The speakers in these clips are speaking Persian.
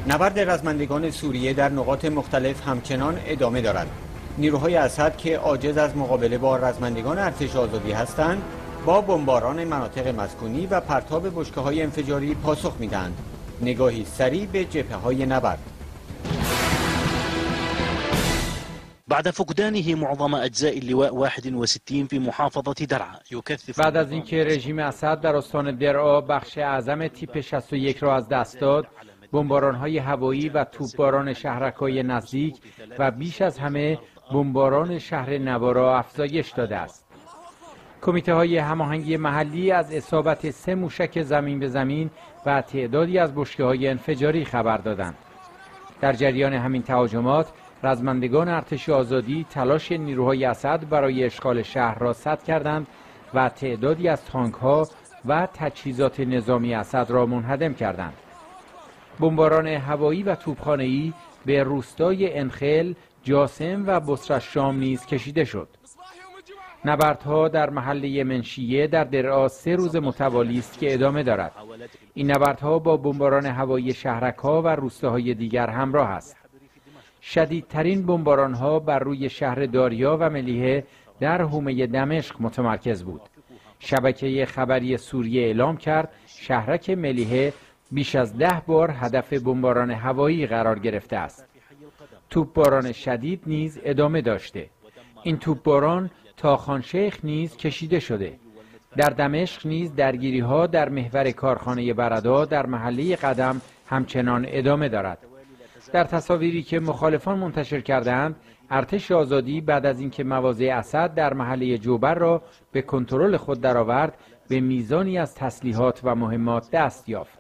نبرد رزمندگان سوریه در نقاط مختلف همچنان ادامه دارد. نیروهای اسد که عاجز از مقابله با رزمندگان ارتش آزادی هستند، با بمباران مناطق مسکونی و پرتاب بشکه‌های انفجاری پاسخ می‌دهند. نگاهی سریع به جبهه‌های نبرد. بعد فقدانه معظم اجزاء اللواء 61 في محافظه درعا يكثف. بعد از اینکه رژیم اسد در استان درعا بخش اعظم تیپ 61 را از دست داد، بمباران‌های هوایی و توپباران شهرک‌های نزدیک و بیش از همه بمباران شهر نوا را افزایش داده است. کمیته‌های هماهنگی محلی از اصابت 3 موشک زمین به زمین و تعدادی از بشکه‌های انفجاری خبر دادند. در جریان همین تهاجمات، رزمندگان ارتش آزادی تلاش نیروهای اسد برای اشغال شهر را سد کردند و تعدادی از تانک‌ها و تجهیزات نظامی اسد را منهدم کردند. بمباران هوایی و توپخانه‌ای به روستای انخل، جاسم و بصره‌الشام نیز کشیده شد. نبردها در محله منشیه در درعا 3 روز متوالی است که ادامه دارد. این نبردها با بمباران هوایی شهرک‌ها و روستاهای دیگر همراه است. شدیدترین بمباران‌ها بر روی شهر داریا و ملیحه در حومه دمشق متمرکز بود. شبکه خبری سوریه اعلام کرد شهرک ملیحه بیش از 10 بار هدف بمباران هوایی قرار گرفته است. توپباران شدید نیز ادامه داشته. این توپباران تا خانشیخ نیز کشیده شده. در دمشق نیز درگیری‌ها در محور کارخانه بردا در محله قدم همچنان ادامه دارد. در تصاویری که مخالفان منتشر کردند، ارتش آزادی بعد از اینکه مواضع اسد در محله جوبر را به کنترل خود درآورد، به میزانی از تسلیحات و مهمات دست یافت.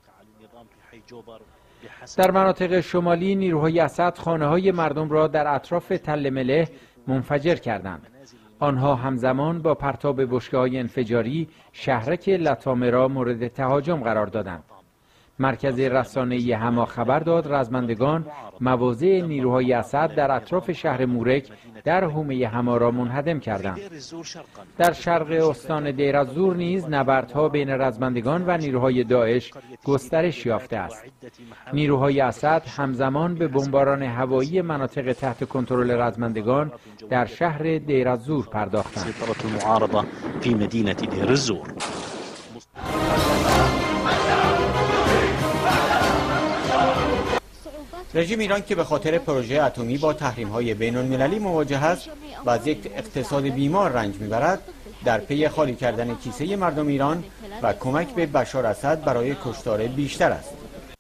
در مناطق شمالی نیروهای اسد خانه‌های مردم را در اطراف تل ملح منفجر کردند. آنها همزمان با پرتاب بشکه‌های انفجاری شهرک لطامه را مورد تهاجم قرار دادند. مرکز رسانه‌ای حما خبر داد رزمندگان مواضع نیروهای اسد در اطراف شهر مورک در حومه حما را منهدم کردند. در شرق استان دیر الزور نیز نبردها بین رزمندگان و نیروهای داعش گسترش یافته است. نیروهای اسد همزمان به بمباران هوایی مناطق تحت کنترل رزمندگان در شهر دیر الزور پرداختند. رژیم ایران که به خاطر پروژه اتمی با تحریم‌های بین‌المللی مواجه است و از یک اقتصاد بیمار رنج می‌برد، در پی خالی کردن کیسه مردم ایران و کمک به بشار اسد برای کشتار بیشتر است.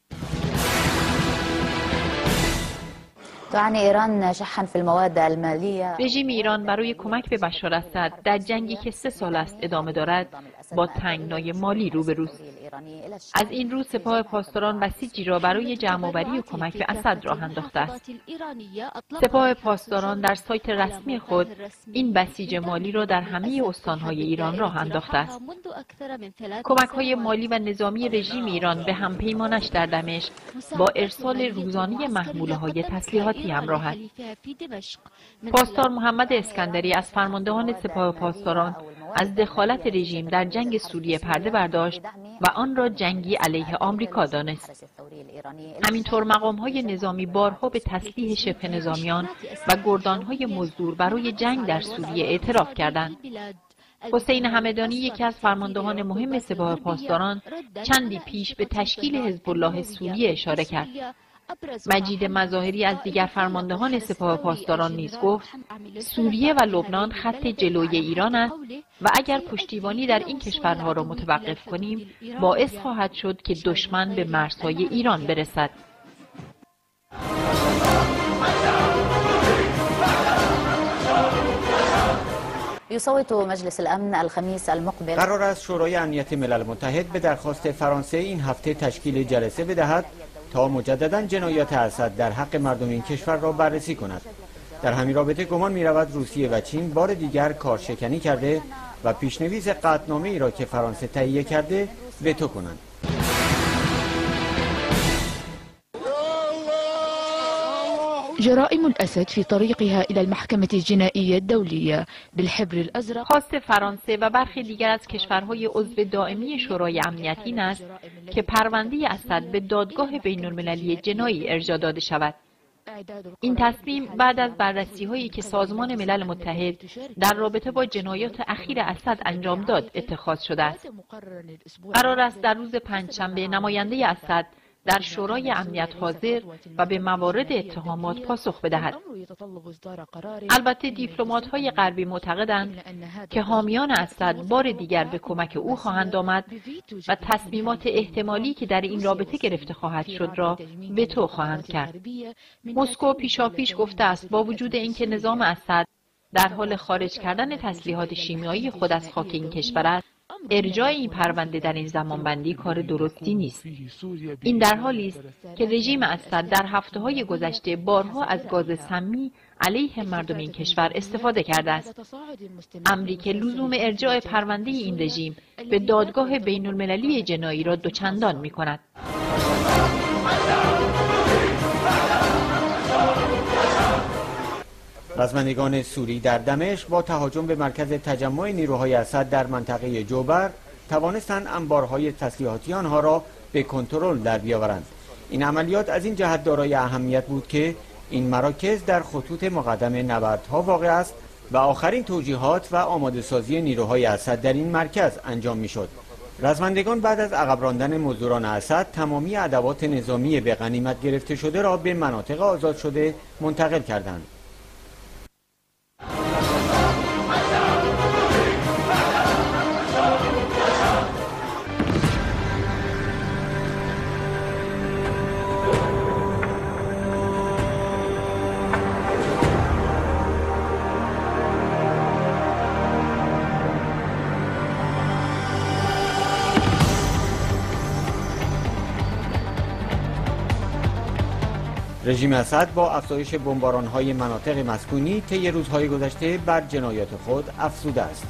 رژیم ایران برای کمک به بشار اسد در جنگی که 3 سال است ادامه دارد با تنگنای مالی روبروست. از این رو سپاه پاسداران بسیجی را برای جمع‌آوری و کمک به اسد راه انداخته است. سپاه پاسداران در سایت رسمی خود این بسیج مالی را در همه استان‌های ایران راه انداخته است. کمک‌های مالی و نظامی رژیم ایران به همپیمانش در دمشق با ارسال روزانه محموله‌های تسلیحاتی همراه است. پاسدار محمد اسکندری از فرماندهان سپاه پاسداران از دخالت رژیم در جنگ سوریه پرده برداشت و آن را جنگی علیه آمریکا دانست. همینطور مقام‌های نظامی بارها به تسلیح شبه نظامیان و گردان‌های مزدور برای جنگ در سوریه اعتراف کردند. حسین همدانی یکی از فرماندهان مهم سپاه پاسداران چندی پیش به تشکیل حزب الله سوریه اشاره کرد. مجید مظاهری از دیگر فرماندهان سپاه پاسداران نیز گفت سوریه و لبنان خط جلوی ایران است و اگر پشتیبانی در این کشورها را متوقف کنیم باعث خواهد شد که دشمن به مرزهای ایران برسد. قرار است شورای امنیت ملل متحد به درخواست فرانسه این هفته تشکیل جلسه بدهد تا مجددا جنایات اسد در حق مردم این کشور را بررسی کند. در همین رابطه گمان می رود روسیه و چین بار دیگر کارشکنی کرده و پیشنویس قطعنامه ای را که فرانسه تهیه کرده وتو کنند. جرائم الأسد في طريقها إلى المحكمة الجنائية الدولية بالحبر الأزرق. خواست فرانسه و برخی دیگر از کشورهای عضو دائمی شورای امنیت این است که پرونده اسد به دادگاه بین‌المللی جنایی ارجاع داده شود. این تصمیم بعد از بررسی‌هایی که سازمان ملل متحد در رابطه با جنایات اخیر اسد انجام داد اتخاذ شده است. قرار است در روز پنجشنبه نماینده اسد در شورای امنیت حاضر و به موارد اتهامات پاسخ بدهد. البته دیپلمات‌های غربی معتقدند که حامیان اسد بار دیگر به کمک او خواهند آمد و تصمیمات احتمالی که در این رابطه گرفته خواهد شد را وتو خواهند کرد. مسکو پیشاپیش گفته است با وجود اینکه نظام اسد در حال خارج کردن تسلیحات شیمیایی خود از خاک این کشور است، ارجاع این پرونده در این زمانبندی کار درستی نیست. این در حالی است که رژیم اسد در هفته‌های گذشته بارها از گاز سمی علیه مردم این کشور استفاده کرده است. امری که لزوم ارجاع پرونده این رژیم به دادگاه بین‌المللی جنایی را دوچندان می‌کند. رزمندگان سوری در دمشق با تهاجم به مرکز تجمع نیروهای اسد در منطقه جوبر توانستند انبارهای تسلیحاتی آنها را به کنترل در بیاورند. این عملیات از این جهت دارای اهمیت بود که این مراکز در خطوط مقدم نبردها واقع است و آخرین توجیهات و آماده سازی نیروهای اسد در این مرکز انجام میشد. رزمندگان بعد از عقب راندن مزدوران اسد تمامی ادوات نظامی به غنیمت گرفته شده را به مناطق آزاد شده منتقل کردند. رژیم اسد با افزایش بمباران‌های مناطق مسکونی طی روزهای گذشته بر جنایات خود افزوده است.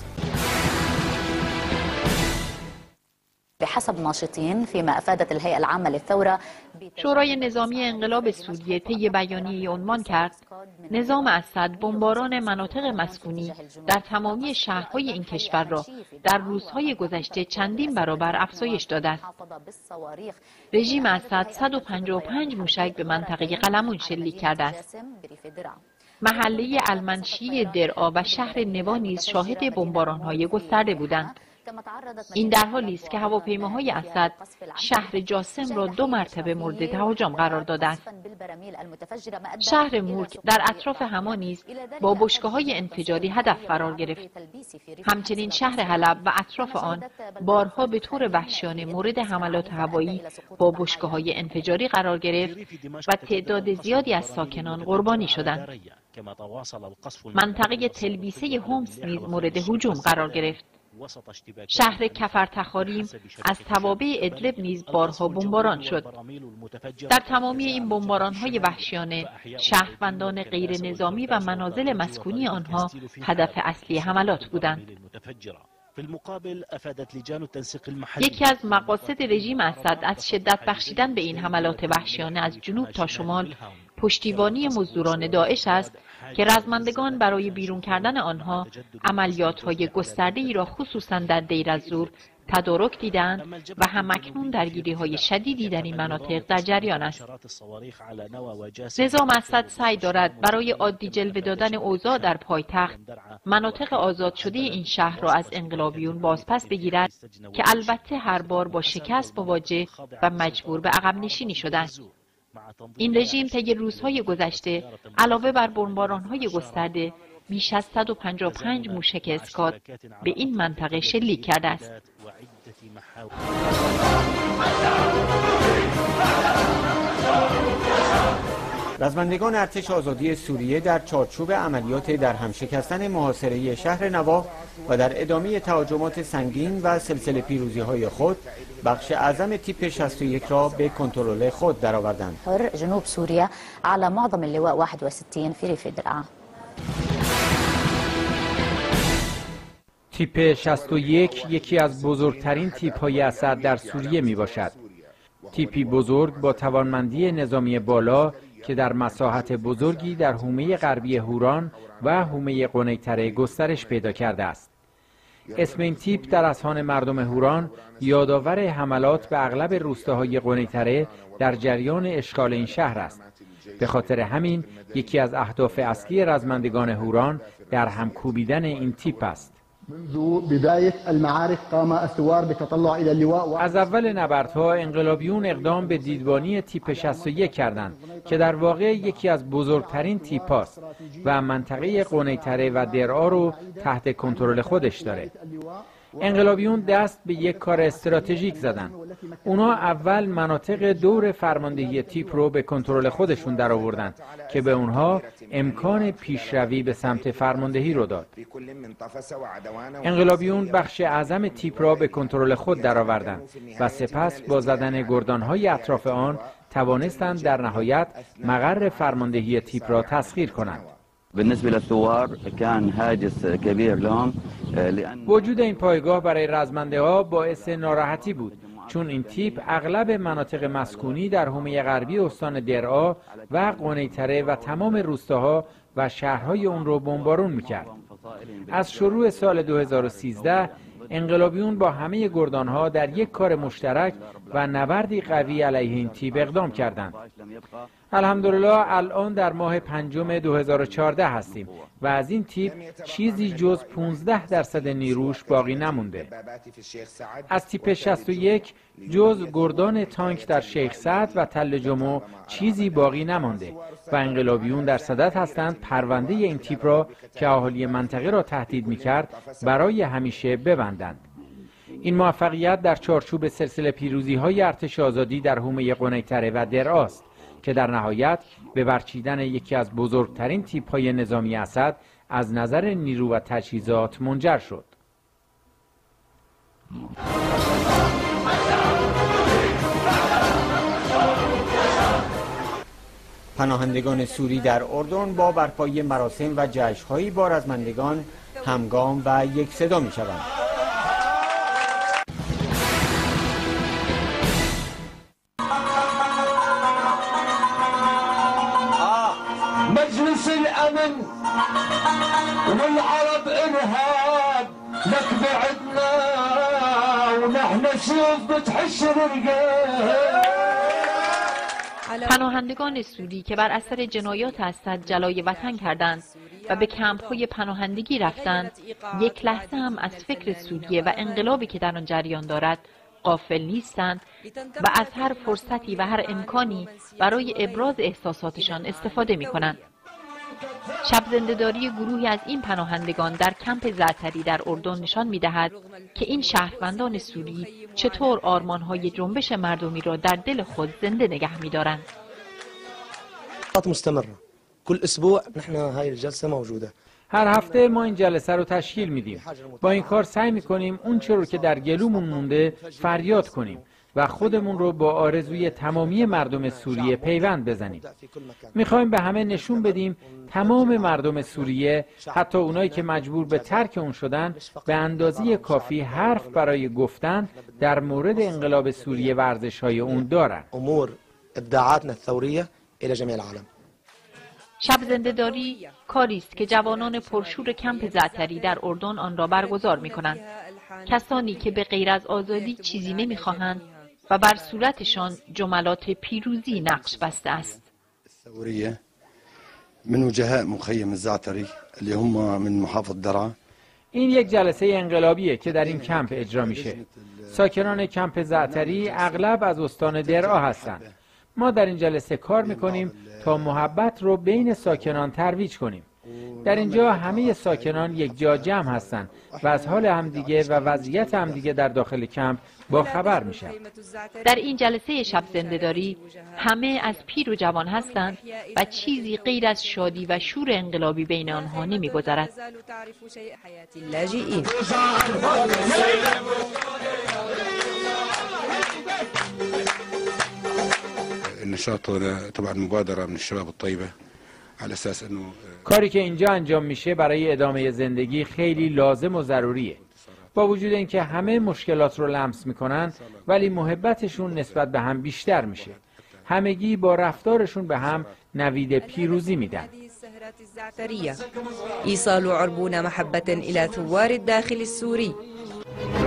بحسب ناشطين فيما افادت الهيئه العامه للثوره شورای نظامی انقلاب سوریه طی بیانیه‌ای عنوان کرد نظام اسد بمباران مناطق مسکونی در تمامی شهرهای این کشور را در روزهای گذشته چندین برابر افزایش داده است. رژیم اسد 155 موشک به منطقه قلمون شلیک کرده است. محله المنشی درعا و شهر نوا نیز شاهد بمباران‌های گسترده بودند. این در حالی است که هواپیماهای اسد شهر جاسم را 2 مرتبه مورد تهاجم قرار داده است. شهر مورک در اطراف هما نیز با بشکه‌های انفجاری هدف قرار گرفت. همچنین شهر حلب و اطراف آن بارها به طور وحشیانه مورد حملات هوایی با بشکه‌های انفجاری قرار گرفت و تعداد زیادی از ساکنان قربانی شدند. منطقه تلبیسه هومس نیز مورد هجوم قرار گرفت. شهر کفرتخاریم از توابع ادلب نیز بارها بمباران شد. در تمامی این بمباران‌های وحشیانه شهروندان غیر نظامی و منازل مسکونی آنها هدف اصلی حملات بودند. یکی از مقاصد رژیم اسد از شدت بخشیدن به این حملات وحشیانه از جنوب تا شمال پشتیبانی مزدوران داعش است که رزمندگان برای بیرون کردن آنها عملیات‌های گسترده‌ای را خصوصا در دیر الزور تدارک دیدند و همکنون درگیری‌های شدیدی در این مناطق در جریان است. نظام اسد سعی دارد برای عادی جلوه دادن اوضاع در پایتخت مناطق آزاد شده این شهر را از انقلابیون بازپس بگیرد که البته هر بار با شکست مواجه و مجبور به عقب نشینی شده است. این رژیم طی روزهای گذشته علاوه بر بمباران‌های گسترده بیش از 155 موشک اسکات به این منطقه شلیک کرده است. رزمندگان ارتش آزادی سوریه در چارچوب عملیات در هم شکستن محاصره شهر نوا و در ادامه تهاجمات سنگین و سلسله پیروزی‌های خود بخش اعظم تیپ 61 را به کنترل خود درآوردند. جنوب سوریا على معظم اللواء 61 في ريف درعا. تیپ 61 یکی از بزرگترین تیپ‌های اسد در سوریه میباشد. تیپی بزرگ با توانمندی نظامی بالا که در مساحت بزرگی در حومه غربی هوران و حومه قنیطره گسترش پیدا کرده است. اسم این تیپ در اذهان مردم هوران یادآور حملات به اغلب روستاهای قنیطره در جریان اشغال این شهر است. به خاطر همین یکی از اهداف اصلی رزمندگان هوران در هم کوبیدن این تیپ است. از اول نبردها انقلابیون اقدام به دیدبانی تیپ 61 کردند که در واقع یکی از بزرگترین تیپ است و منطقه قنیطره و درعا رو تحت کنترل خودش داره. انقلابیون دست به یک کار استراتژیک زدن. اونا اول مناطق دور فرماندهی تیپ رو به کنترل خودشون در آوردن که به اونها امکان پیشروی به سمت فرماندهی رو داد. انقلابیون بخش اعظم تیپ را به کنترل خود درآوردند و سپس با زدن گردانهای اطراف آن توانستند در نهایت مقر فرماندهی تیپ را تسخیر کنند. بالنسبة للثوار كان هاجس كبير لهم وجود این پایگاه برای رزمنده‌ها باعث ناراحتی بود، چون این تیپ اغلب مناطق مسکونی در حومه غربی استان درعا و قنیطره و تمام روستاها و شهرهای اون رو بمبارون میکرد. از شروع سال 2013 انقلابیون با همه گردانها در یک کار مشترک و نبردی قوی علیه این تیپ اقدام کردند. الحمدلله الان در ماه پنجم 2014 هستیم و از این تیپ چیزی جز 15% نیروش باقی نمونده. از تیپ 61 جز گردان تانک در شیخ سعد و تل جمع چیزی باقی نمانده و انقلابیون در صدد هستند پرونده این تیپ را که اهالی منطقه را تهدید می‌کرد برای همیشه ببندند. این موفقیت در چارچوب سلسله پیروزی‌های ارتش آزادی در حومه قنیطره و درعا است که در نهایت به برچیدن یکی از بزرگترین تیپ‌های نظامی اسد از نظر نیرو و تجهیزات منجر شد. پناهندگان سوری در اردن با برپایی مراسم و جشن‌هایی با رزمندگان همگام و یک صدا می‌شوند. مجلس الأمن والعرب إرهاب لك بعدنا ونحن شوف بتحش الرقاب. پناهندگان سوری که بر اثر جنایات اسد جلای وطن کردند و به کمپ‌های پناهندگی رفتند، یک لحظه هم از فکر سوریه و انقلابی که در آن جریان دارد غافل نیستند و از هر فرصتی و هر امکانی برای ابراز احساساتشان استفاده می‌کنند. شب زنده‌داری گروهی از این پناهندگان در کمپ زعتری در اردن نشان می‌دهد که این شهروندان سوری چطور آرمان‌های جنبش مردمی را در دل خود زنده نگه می‌دارند. مستمرة كل اسبوع نحن هاي الجلسة موجودة. هر هفته ما این جلسه رو تشکیل میدیم. با این کار سعی می‌کنیم اون چه رو که در گلومون مونده فریاد کنیم و خودمون رو با آرزوی تمامی مردم سوریه پیوند بزنیم. میخوایم به همه نشون بدیم تمام مردم سوریه، حتی اونایی که مجبور به ترک اون شدن، به اندازه کافی حرف برای گفتن در مورد انقلاب سوریه و ارزش‌های اون دارن. امور ادعاءاتنا الثورية الى جميع العالم. شب زنده‌داری کاری است که جوانان پرشور کمپ زعتری در اردن آن را برگزار می‌کنند. کسانی که به غیر از آزادی چیزی نمی‌خواهند و بر صورتشان جملات پیروزی نقش بسته است. الثورية من وجهاء مخيم الزعتري اللي هم من محافظة درعا. این یک جلسه انقلابیه که در این کمپ اجرا میشه. ساکنان کمپ زعتری اغلب از استان درعا هستند. ما در این جلسه کار میکنیم تا محبت رو بین ساکنان ترویج کنیم. در اینجا همه ساکنان یک جا جمع هستند و از حال همدیگه و وضعیت همدیگه در داخل کمپ با خبر میشن. در این جلسه شب زنده‌داری همه از پیر و جوان هستند و چیزی غیر از شادی و شور انقلابی بین آنها نمیگذرد. النشاط طبعا مبادرة من الشباب الطيبة على اساس انه کاری که اینجا انجام میشه برای ادامه زندگی خیلی لازم و ضروریه. با وجود اینکه همه مشکلات رو لمس میکنن ولی محبتشون نسبت به هم بیشتر میشه. همگی با رفتارشون به هم نوید پیروزی میدن. إيصال عربون محبة إلى ثوار الداخل السوري.